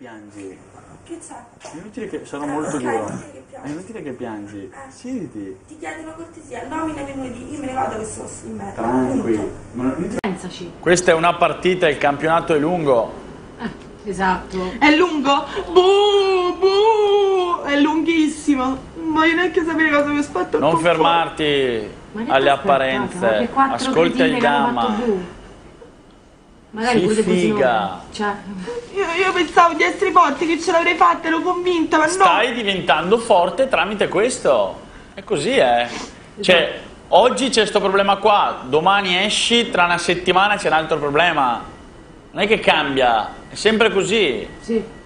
piangi? Che c'è? È inutile che sono molto duro. È inutile che piangi. Siediti. Ti chiedo una cortesia, nomina venerdì, io me ne vado da questo posto di merda. Tranquillo. Pensaci. Questa è una partita, il campionato è lungo. Esatto. È lungo? È lunghissimo. Non voglio neanche sapere cosa mi aspetta. Non fermarti alle apparenze. Ascolta il gamma. Magari Si figa. Cioè... Io pensavo di essere forte, che ce l'avrei fatta, ero convinta, ma no. Stai diventando forte tramite questo. È così, Cioè, oggi c'è sto problema qua, domani esci, tra una settimana c'è un altro problema. Non è che cambia, è sempre così. Sì.